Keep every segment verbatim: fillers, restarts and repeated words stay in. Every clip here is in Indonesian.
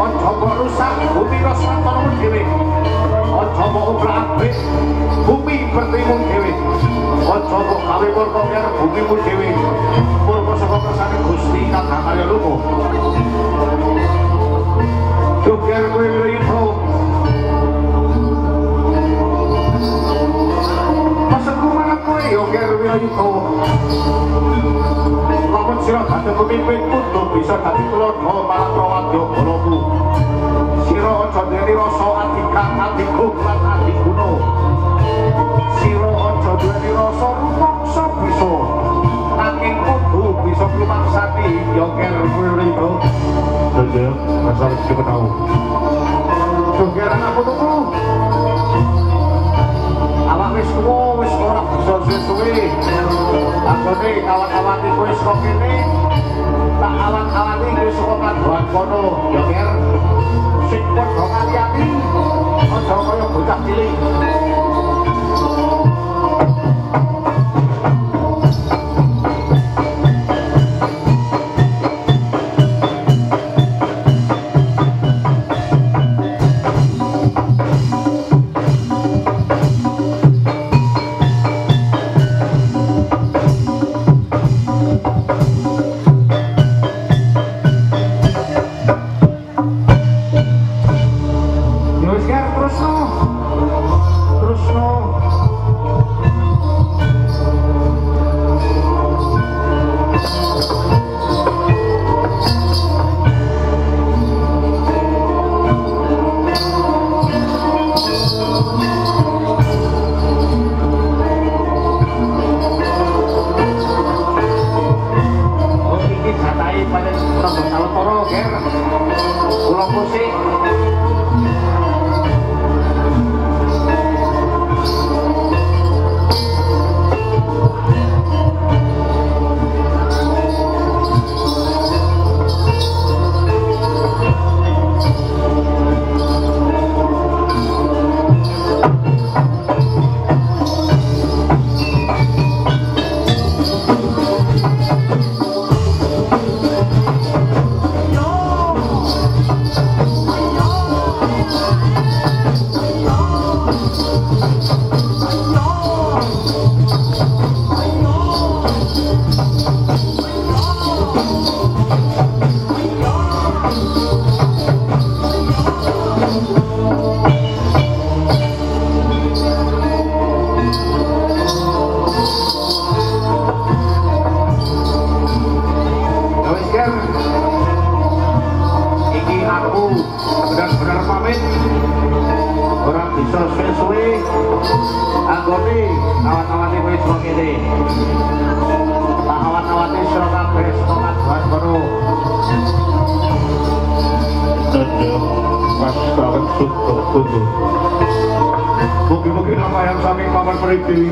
aja mbok rusak bumi rasmantara dhewe aja mbok obrak-abrik bumi bertimun dhewe aja mbok gawe murka karo bumimu dhewe murka saka kersane Gusti kang kaya lumo Joger kowe itu masaku mana kowe Joger itu lamun sira dadi pemimpin kudu bisa dadi tuladha marang prawadya balaku sira aja duweni rasa adika adiku lan adikuno sira aja duweni rasa rumangsa bisa nanging kudu bisa nglumangsani Joger kowe itu Joger asal cepet tau Joger aku tunggu awak wis tuwa wis ora bisa suwe-suwe anggone kawan-kawan iki wis kok kene tak awan-awan iki wis kok kadoan kono Joger sing padha ngati-ati aja kaya bocah cilik Mugi-mugi nama yang saking paman perigi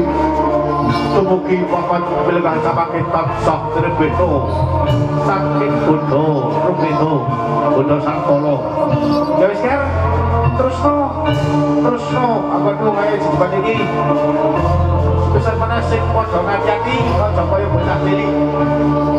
Tumugi papan pilih sama kitab sah terbeno saking budo rubeno budo sangkolo ya wis kan terus no terus no apa dulu kaya sebuah ini pesan mana sing podo ngajaki kok kaya bocah cilik